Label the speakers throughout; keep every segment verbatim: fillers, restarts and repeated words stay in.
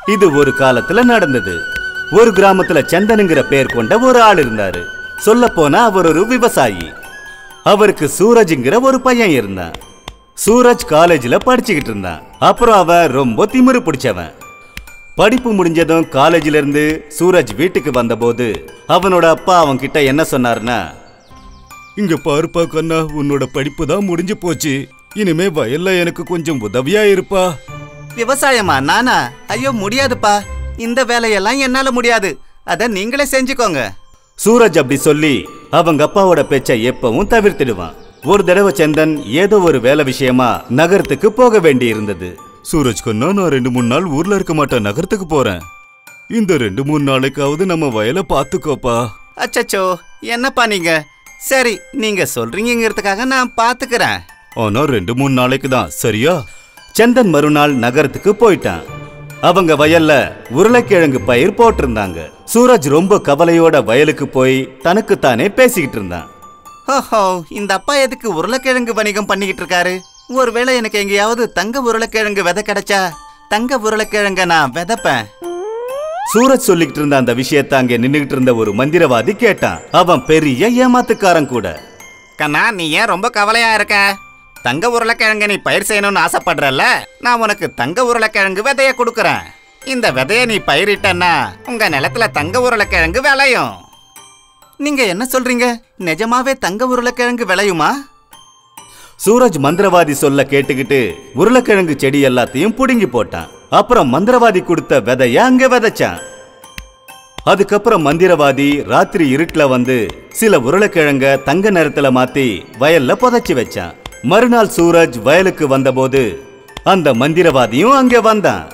Speaker 1: இது ஒரு காலத்துல நடந்தது. ஒரு கிராமத்துல சந்தனுங்கிற பேர் கொண்ட ஒரு ஆள் இருந்தாரு. சொல்ல போனா அவர் ஒரு விவசாயி. அவருக்கு சூரஜ்ங்கிற ஒரு பையன் இருந்தான். சூரஜ் காலேஜ்ல படிச்சுக்கிட்டு இருந்தான். அப்புறம் அவன் ரொம்ப திமிரு பிடிச்சவன். படிப்பு முடிஞ்சதும் காலேஜ்ல இருந்து சூரஜ் வீட்டுக்கு வந்தபோது அவனோட அப்பா அவன் கிட்ட என்ன சொன்னார்னா, இங்க பாருப்பா கண்ணா, உன்னோட படிப்பு தான் முடிஞ்சு போச்சு. இனிமே வயல்ல எனக்கு கொஞ்சம் உதவியா இருப்பா.
Speaker 2: விவசாயமா? நானா? ஐயோ முடியாதுப்பா, இந்த வேலையெல்லாம் என்னால முடியாது, அத நீங்களே செஞ்சுக்கோங்க.
Speaker 1: சூரஜ் அப்படி சொல்லி அவங்க அப்பாவோட பேச்சை எப்பவும் தவிர்த்திடுவான். ஒரு தடவை சந்தன் ஏதோ ஒரு வேலை விஷயமா நகரத்துக்கு போக வேண்டி இருந்தது. சூரஜ் கண்ணா, நான் ரெண்டு மூணு நாள் ஊர்ல இருக்க மாட்டேன், நகரத்துக்கு போறேன். இந்த ரெண்டு மூணு நாளைக்காவது நம்ம வயலை பாத்துக்கோப்பா.
Speaker 2: அச்சச்சோ, என்னப்பா நீங்க? சரி, நீங்க சொல்றீங்கிறதுக்காக நான் பாத்துக்கிறேன்.
Speaker 1: ஆனா ரெண்டு மூணு நாளைக்கு தான், சரியா? சந்தன் மறுநாள் நகரத்துக்கு போயிட்டான். அவங்க வயல்ல உருளைக்கிழங்கு பயிர் போட்டிருந்தாங்க. சூரஜ் ரொம்ப கவலையோட வயலுக்கு போய் தனக்குத்தானே பேசிக்கிட்டு இருந்தான்.
Speaker 2: ஓஹோ, இந்த அப்பா எதுக்கு உருளைக்கிழங்கு வணிகம் பண்ணிக்கிட்டு இருக்காரு? ஒருவேளை எனக்கு எங்கேயாவது தங்க உருளைக்கிழங்கு விதை கிடைச்சா தங்க உருளைக்கிழங்க நான் விதைப்பேன்.
Speaker 1: சூரஜ் சொல்லிக்கிட்டு இருந்த அந்த விஷயத்த அங்கே நின்னுகிட்டு இருந்த ஒரு மந்திரவாதி கேட்டான். அவன் பெரிய ஏமாத்துக்காரன் கூட.
Speaker 2: கண்ணா, நீ ஏன் ரொம்ப கவலையா இருக்க? தங்க உருளைக்கிழங்கு நீ பயிர் செய்யணும்னு ஆசைப்படுறல்ல, நான் உனக்கு தங்க உருளைக்கிழங்கு விதைய கொடுக்கறேன். இந்த விதைய நீ பயிரிட்டன்னா உங்க நிலத்துல தங்க உருளைக்கிழங்கு விளையும். நீங்க என்ன சொல்றீங்க? நிஜமாவே தங்க உருளைக்கிழங்கு விளையுமா?
Speaker 1: சூரஜ் மந்திரவாதி சொல்ல கேட்டுக்கிட்டு உருளைக்கிழங்கு செடி எல்லாத்தையும் புடுங்கி போட்டான். அப்புறம் மந்திரவாதி கொடுத்த விதைய அங்க விதைச்சான். அதுக்கப்புறம் மந்திரவாதி ராத்திரி இருட்டுல வந்து சில உருளைக்கிழங்க தங்க நிறத்துல மாத்தி வயல்ல புதைச்சி வச்சான். மறுநாள் சூரஜ் வயலுக்கு வந்தபோது அந்த மந்திரவாதியும் அங்க வந்தான்.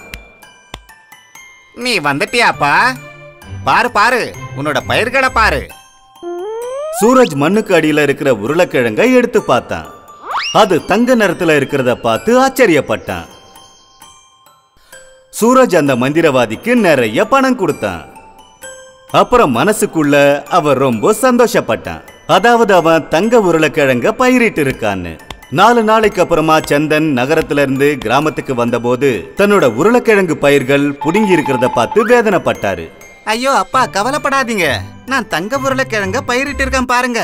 Speaker 2: நீ வந்துட்டியாப்பா? பாரு பாரு, உன்னோட பயிர்களை பாரு.
Speaker 1: சூரஜ் மண்ணுக்கு அடியில இருக்கிற உருளைக்கிழங்க எடுத்து பார்த்தான். அது தங்க நிறத்துல இருக்கிறத பார்த்து ஆச்சரியப்பட்டான். சூரஜ் அந்த மந்திரவாதிக்கு நிறைய பணம் கொடுத்தான். அப்புறம் மனசுக்குள்ள அவன் ரொம்ப சந்தோஷப்பட்டான். அதாவது அவன் தங்க உருளைக்கிழங்க பயிரிட்டு இருக்கான்னு. நாலு நாளைக்கு அப்புறமா சந்தன் நகரத்துல இருந்து கிராமத்துக்கு வந்தபோது தன்னோட உருளைக்கிழங்கு பயிர்கள் புடுங்கி இருக்கிறத பார்த்து வேதனைப்பட்டாரு.
Speaker 2: ஐயோ அப்பா, கவலைப்படாதீங்க, நான் தங்க உருளைக்கிழங்க பயிரிட்டு இருக்கேன் பாருங்க.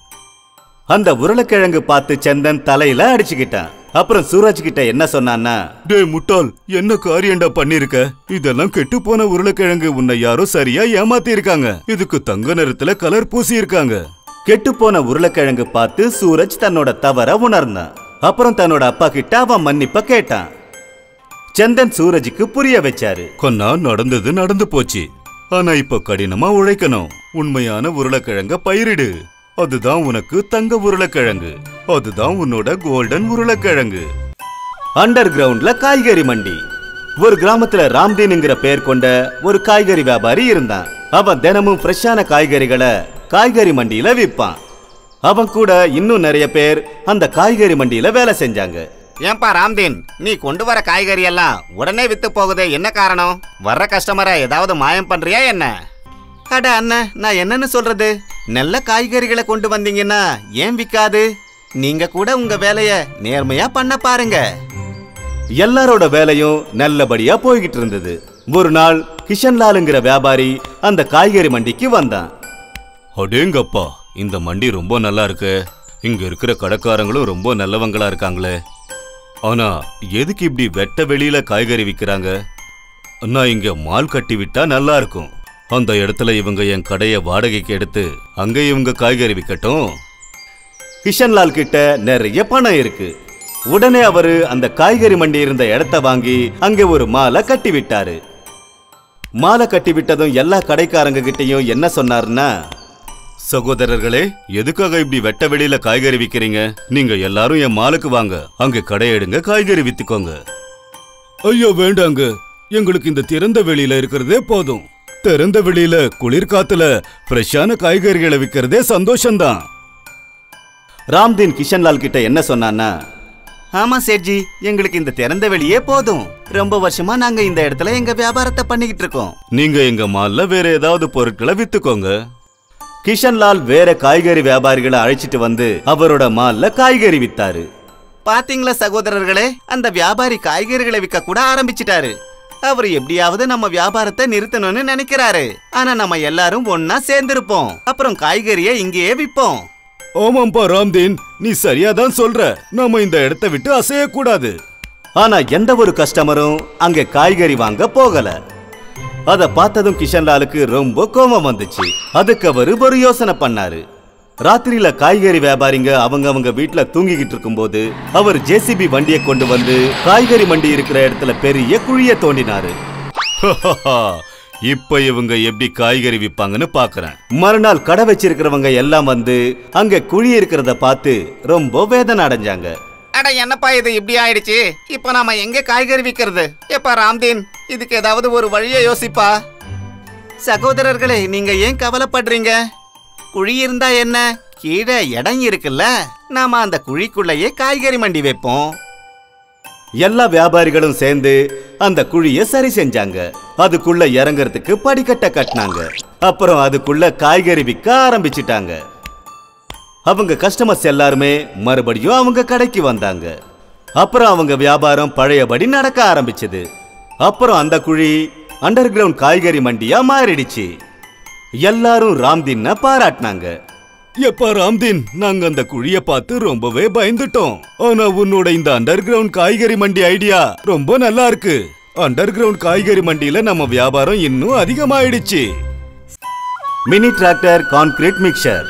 Speaker 1: அந்த உருளைக்கிழங்கு பார்த்து சந்தன் தலையில அடிச்சுக்கிட்டான். அப்புறம் சூரஜ் கிட்ட என்ன சொன்னான்னா, டே முட்டாள், என்ன காரியண்டா பண்ணிருக்க? இதெல்லாம் கெட்டு போன உருளைக்கிழங்கு, உன்னை யாரோ சரியா ஏமாத்தி இருக்காங்க. இதுக்கு தங்க நிறத்துல கலர் பூசி இருக்காங்க. கெட்டு போன உருளைக்கிழங்கு பார்த்து சூரஜ் தன்னோட தவற உணர்ந்தான். அப்புறம் தன்னோட அப்பா கிட்ட அவன் மன்னிப்ப கேட்டான். சந்தன் சூரஜுக்கு புரிய வச்சாரு. கொன்னா நடந்தது நடந்து போச்சு, ஆனா இப்ப கடினமா உழைக்கணும். உண்மையான உருளைக்கிழங்க பயிரிடு, அதுதான் உனக்கு தங்க உருளைக்கிழங்கு, அதுதான் உன்னோட கோல்டன் உருளைக்கிழங்கு. அண்டர் கிரவுண்ட்ல காய்கறி மண்டி. ஒரு கிராமத்துல ராம்தீன்ங்கிற பேர் கொண்ட ஒரு காய்கறி வியாபாரி இருந்தான். அவன் தினமும் ஃப்ரெஷ்ஷான காய்கறிகளை காய்கறி மண்டியில விற்பான். அவன் கூட இன்னும் நிறைய பேர் அந்த காய்கறி மண்டியில வேலை செஞ்சாங்க.
Speaker 2: ஏன்பா ராம்தீன், நீ கொண்டு வர காய்கறி எல்லாம் உடனே வித்து போகுதே, என்ன காரணம்? வர்ற கஸ்டமரை ஏதாவது மாயம் பண்றியா என்ன? அட அண்ணன், நான் என்னன்னு சொல்றது? நல்ல காய்கறிகளை கொண்டு வந்தீங்கன்னா ஏன் விக்காது? நீங்க கூட உங்க வேலைய நேர்மையா பண்ண பாருங்க.
Speaker 1: எல்லாரோட வேலையும் நல்லபடியா போய்கிட்டு இருந்தது. ஒரு நாள் கிஷன்லாலுங்கிற வியாபாரி அந்த காய்கறி மண்டிக்கு வந்தான். அடேங்கப்பா, இந்த மண்டி ரொம்ப நல்லா இருக்கு. இங்க இருக்கிற கடைக்காரங்களும் ரொம்ப நல்லவங்களா இருக்காங்களே. ஆனா எதுக்கு இப்படி வெட்ட வெளியில காய்கறி விற்கிறாங்க? நான் இங்க மால் கட்டி விட்டா நல்லா இருக்கும். அந்த இடத்துல இவங்க என் கடைய வாடகைக்கு எடுத்து அங்க இவங்க காய்கறி விற்கட்டும். கிஷன்லால் கிட்ட நிறைய பணம் இருக்கு. உடனே அவரு அந்த காய்கறி மண்டி இருந்த இடத்த வாங்கி அங்க ஒரு மாலை கட்டி விட்டாரு. மாலை கட்டி விட்டதும் எல்லா கடைக்காரங்க கிட்டையும் என்ன சொன்னாருன்னா, சகோதரர்களே, எதுக்காக இப்படி வெட்ட வெளியில காய்கறி விற்கிறீங்க? நீங்க எல்லாரும் என் மாலுக்கு வாங்க, அங்க கடை எடுங்க, காய்கறி வித்துக்கோங்க. ஐயோ வேண்டாங்க, எங்களுக்கு இந்த திறந்த வெளியில இருக்கிறதே போதும். திறந்த வெளியில குளிர்காத்துல ஃப்ரெஷ்ஷான காய்கறிகளை விற்கிறதே சந்தோஷம்தான். ராம்தீன் கிஷன்லால் கிட்ட என்ன சொன்னான்னா,
Speaker 2: ஆமா சேட்ஜி, எங்களுக்கு இந்த திறந்த வெளியே போதும். ரொம்ப வருஷமா நாங்க இந்த இடத்துல எங்க வியாபாரத்தை பண்ணிக்கிட்டு இருக்கோம்.
Speaker 1: நீங்க எங்க மால்ல வேற ஏதாவது பொருட்களை வித்துக்கோங்க. கிஷன்லால் வேற காய்கறி வியாபாரிகளை அழைச்சிட்டு வந்து அவரோட மால்ல காய்கறி வித்தாரு.
Speaker 2: பாத்தீங்களா சகோதரர்களே, அந்த வியாபாரி காய்கறிகளை விற்க கூட ஆரம்பிச்சிட்டாரு. அவர் எப்படியாவது நம்ம வியாபாரத்தை நிறுத்தணும்னு நினைக்கிறாரு. ஆனா நம்ம எல்லாரும் ஒன்னா சேர்ந்திருப்போம். அப்புறம் காய்கறியை இங்கேயே விற்போம்.
Speaker 1: ஆமாம்பா ராம்தீன், நீ சரியாதான் சொல்ற. நாம இந்த இடத்தை விட்டு அசைய கூடாது. ஆனா எந்த ஒரு கஸ்டமரும் அங்க காய்கறி வாங்க போகல. அத பார்த்ததும் கிஷன்லாலுக்கு ரொம்ப கோபம் வந்துச்சு. அதுக்கு அவரு ஒரு யோசனை பண்ணாரு. ராத்திரியில காய்கறி வியாபாரிங்க அவங்க அவங்க வீட்டுல தூங்கிக்கிட்டு இருக்கும் போது அவர் ஜேசிபி வண்டியை கொண்டு வந்து காய்கறி மண்டி இருக்கிற இடத்துல பெரிய குழிய தோண்டினாரு. இப்ப இவங்க எப்படி காய்கறி விற்பாங்கன்னு பாக்குறேன். மறுநாள் கடை வச்சிருக்கிறவங்க எல்லாம் வந்து அங்க குழி இருக்கிறத பார்த்து ரொம்ப வேதனை அடைஞ்சாங்க.
Speaker 2: அட என்னப்பா இது இப்படி ஆயிடுச்சு. இப்ப நாம எங்க காய்கறி விக்கிறது? எப்பா ராம்தீன், இதுக்கு ஏதாவது ஒரு வழியை யோசிப்பா. சகோதரர்களே, நீங்க ஏன் கவலைப்படுறீங்க? குழி இருந்தா என்ன, கீழே இடம் இருக்குல்ல, நாம அந்த குழிக்குள்ளேயே காய்கறி மண்டி வைப்போம்.
Speaker 1: எல்லா வியாபாரிகளும் சேர்ந்து அந்த குழிய சரி செஞ்சாங்க. அதுக்குள்ள இறங்கறதுக்கு படிக்கட்டை கட்டினாங்க. அப்புறம் அதுக்குள்ள காய்கறி விற்க ஆரம்பிச்சிட்டாங்க. அவங்க கஸ்டமர்ஸ் எல்லாருமே மறுபடியும் அவங்க கடைக்கு வந்தாங்க. அப்புறம் அவங்க வியாபாரம் பழையபடி நடக்க ஆரம்பிச்சது. அப்புறம் அந்த குழி அண்டர் கிரவுண்ட் காய்கறி மண்டியா மாறிடுச்சு. எல்லாரும் ராம்தீனை பாராட்டினாங்க. எப்பா ராம்தீன், நாங்க அந்த குழிய பார்த்து ரொம்பவே பயந்துட்டோம். ஆனா உன்னோட இந்த அண்டர் கிரவுண்ட் காய்கறி மண்டி ஐடியா ரொம்ப நல்லா இருக்கு. அண்டர் கிரவுண்ட் காய்கறி மண்டியில நம்ம வியாபாரம் இன்னும் அதிகமாயிடுச்சு. Mini tractor concrete mixer.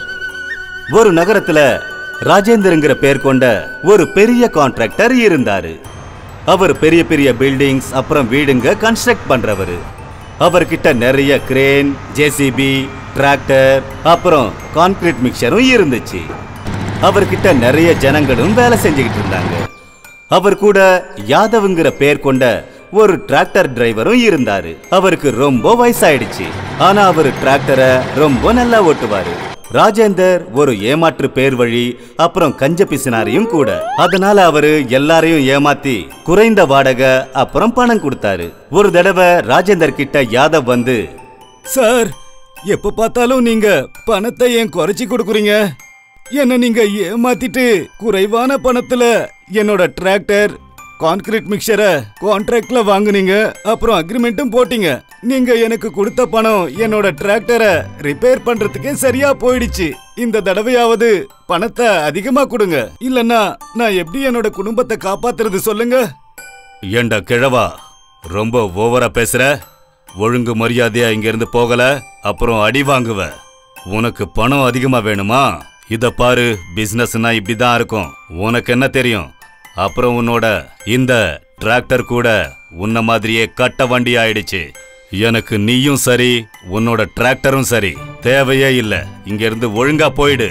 Speaker 1: ஒரு நகரத்துல ராஜேந்தர்ங்கிற பேர் கொண்ட ஒரு பெரிய கான்ட்ராக்டர் இருந்தாரு. அவர் பெரிய பெரிய பில்டிங்ஸ் அப்புறம் வீடுங்க கன்ஸ்ட்ரக்ட் பண்றவரு. அவர்கிட்ட நிறைய கிரேன், ஜேசிபி, டிராக்டர் அப்புறம் கான்கிரீட் மிக்சரும் இருந்துச்சு. அவர்கிட்ட நிறைய ஜனங்களும் வேலை செஞ்சுக்கிட்டு இருந்தாங்க. அவர் கூட யாதவ்ங்கிற பேர் கொண்ட ஒரு டிராக்டர் டிரைவரும் இருந்தாரு. அவருக்கு ரொம்ப வயசாயிடுச்சு. ஆனா அவரு டிராக்டரை ரொம்ப நல்லா ஓட்டுவாரு. ராஜேந்தர் ஒரு ஏமாற்று பேர் வழி அப்புறம் கஞ்ச பிசினாரியும் கூட. அதனால அவரு எல்லாரையும் ஏமாத்தி குறைந்த வாடகை அப்புறம் பணம் கொடுத்தாரு. ஒரு தடவை ராஜேந்தர் கிட்ட யாதவ் வந்து, சார், எப்ப பார்த்தாலும் நீங்க பணத்தை ஏன் குறைச்சி கொடுக்குறீங்க? என்ன நீங்க ஏமாத்திட்டு குறைவான பணத்துல என்னோட டிராக்டர் கான்கிரீட் மிக்சரை கான்ட்ராக்ட்ல வாங்குனீங்க. அப்புறம் அக்ரிமெண்ட்டும் போட்டீங்க. நீங்க எனக்கு கொடுத்த பணம் என்னோட டிராக்டரை ரிப்பேர் பண்றதுக்கே சரியா போயிடுச்சு. இந்த தடவையாவது பணத்தை அதிகமா கொடுங்க, இல்லன்னா நான் எப்படி என்னோட குடும்பத்தை காப்பாத்துறது சொல்லுங்க. ஏண்டா கிழவா, ரொம்ப ஓவரா பேசுற. ஒழுங்கு மரியாதையா இங்க இருந்து போகல, அப்புறம் அடி வாங்குவ. உனக்கு பணம் அதிகமா வேணுமா? இத பாரு, பிசினஸ்னா இப்படிதான் இருக்கும். உனக்கு என்ன தெரியும்? அப்புறம் உன்னோட இந்த டிராக்டர் கூட உன்ன மாதிரியே கட்ட வண்டி ஆயிடுச்சு. எனக்கு நீயும் சரி, உன்னோட டிராக்டரும் சரி தேவையே இல்ல. இங்க இருந்து ஒழுங்கா போயிடு.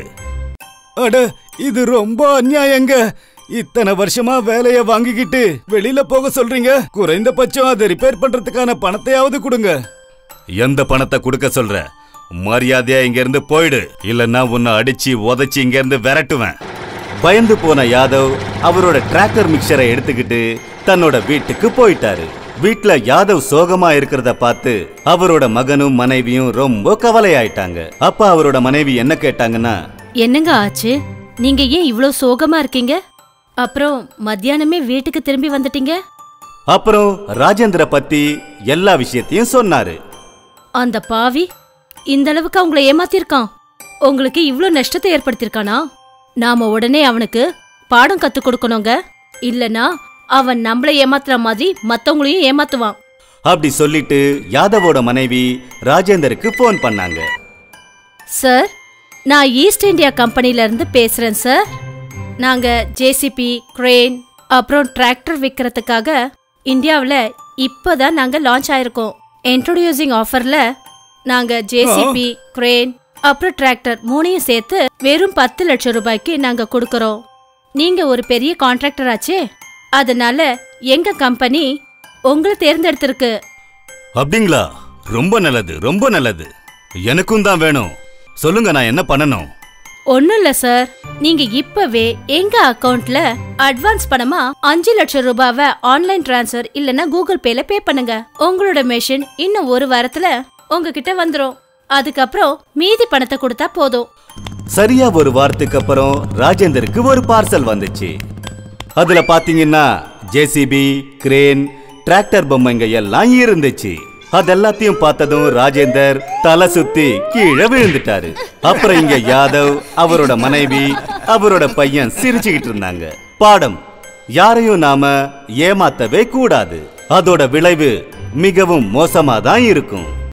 Speaker 1: அட, இது ரொம்ப அநியாயங்க. இத்தனை வருஷமா வேலைய வாங்கிக்கிட்டு வெளியில போக சொல்றீங்க. குறைந்தபட்சம் அதை ரிப்பேர் பண்றதுக்கான பணத்தையாவது கொடுங்க. எந்த பணத்தை கொடுக்க சொல்ற? மரியாதையா இங்க இருந்து போயிடு, இல்லன்னா உன்னை அடிச்சு உதைச்சு இங்க இருந்து விரட்டுவேன். பயந்து போன யாதவ் அவரோட டிராக்டர் மிக்சரை எடுத்துக்கிட்டு தன்னோட வீட்டுக்கு போயிட்டாரு. வீட்டுல யாதவ் சோகமா இருக்கிறத பார்த்து அவரோட மகனும் மனைவியும் ரொம்ப கவலையாயிட்டாங்க. அப்ப அவரோட மனைவி என்ன கேட்டாங்கன்னா,
Speaker 3: என்னங்க ஆச்சு? நீங்க ஏன் இவ்ளோ சோகமா இருக்கீங்க? அப்புறம் மத்தியானமே வீட்டுக்கு திரும்பி வந்துட்டீங்க.
Speaker 1: அப்புறம் ராஜேந்திர பத்தி எல்லா விஷயத்தையும் சொன்னாரு.
Speaker 3: அந்த பாவி இந்த அளவுக்கு அவங்கள ஏமாத்திருக்கான். உங்களுக்கு இவ்ளோ நஷ்டத்தை ஏற்படுத்திருக்கானா? நாம உடனே அவனுக்கு பாடம் கத்து கொடுக்கணுங்க. இல்லனா அவன் நம்மள ஏமாத்துற மாதிரி மத்தவங்களையும் ஏமாத்துவான்.
Speaker 1: அப்படி சொல்லிட்டு யாதவோட மனைவி ராஜேந்தருக்கு போன் பண்ணாங்க.
Speaker 3: சார், நான் ஈஸ்ட் இந்தியா கம்பெனில இருந்து பேசுறேன் சார். நாங்க ஜேசிபி, கிரேன் அப்புறம் டிராக்டர் விற்கிறதுக்காக இந்தியாவில் இப்பதான் நாங்க லான்ச் ஆயிருக்கோம். இன்ட்ரோடியூசிங் ஆஃபர்ல நாங்க ஜேசிபி, கிரேன் அப்புறம் டிராக்டர் மூணையும் சேர்த்து வெறும் பத்து லட்சம் ரூபாய்க்கு நாங்க கொடுக்கறோம். நீங்க ஒரு பெரிய கான்ட்ராக்டர் ஆச்சே, அதனால எங்க கம்பெனி உங்களை தேர்ந்தெடுத்திருக்கு.
Speaker 1: அப்படிங்களா? ரொம்ப நல்லது, ரொம்ப நல்லது. எனக்கும் தான் வேணும். சொல்லுங்க, நான் என்ன பண்ணணும்?
Speaker 3: ஒன்னும் இல்ல சார், நீங்க இப்பவே எங்க அக்கவுண்ட்ல அட்வான்ஸ் பணமா அஞ்சு லட்சம் ரூபாவை ஆன்லைன் டிரான்ஸ்ஃபர் இல்லனா கூகுள் பேல பே பண்ணுங்க. உங்களோட மெஷின் இன்னும் ஒரு வாரத்துல உங்ககிட்ட வந்துரும். அதுக்கப்புறம் மீதி பணத்தை கொடுத்தா போதும்.
Speaker 1: சரியா ஒரு வாரத்துக்கு அப்புறம் ராஜேந்தருக்கு ஒரு பார்சல் வந்துச்சு. அதுல பாத்தீங்கன்னா ஜேசிபி, கிரேன், டிராக்டர் பொம்மைங்க எல்லாம் இருந்துச்சு. அதெல்லாத்தையும் பார்த்ததும் ராஜேந்தர் தலை சுத்தி கீழே விழுந்துட்டாரு. அப்புறம் இங்க யாதவ், அவரோட மனைவி, அவரோட பையன் சிரிச்சுக்கிட்டு இருந்தாங்க. பாடம்: யாரையும் நாம ஏமாத்தவே கூடாது. அதோட விளைவு மிகவும் மோசமா தான் இருக்கும்.